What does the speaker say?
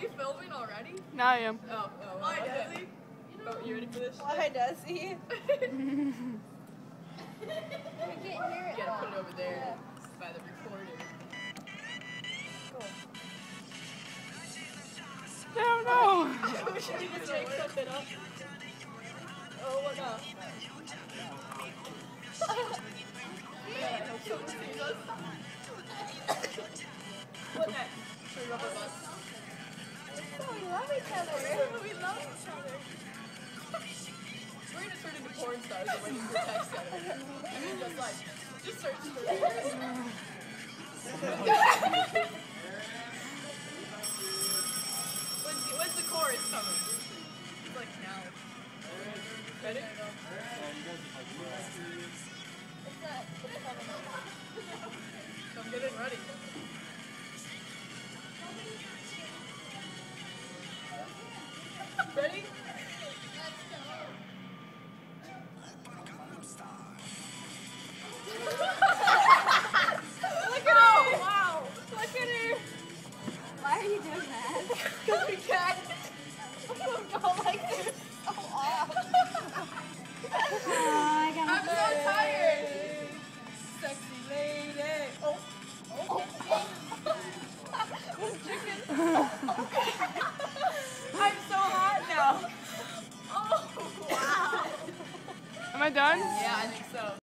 you filming already? Now I am. Oh, why does he? Oh, you ready for this? Why does he? You gotta put it over there by the recorder. No, no. Should we just make something up? Oh, what up? Yeah, I hope someone sees us. What next? Should we rub our butts? Oh, we love each other. We love each other. We're gonna turn into porn stars and waiting for text center. I mean, just search for videos. When's the chorus coming? It's like now. Ready? It's not. Come get it ready.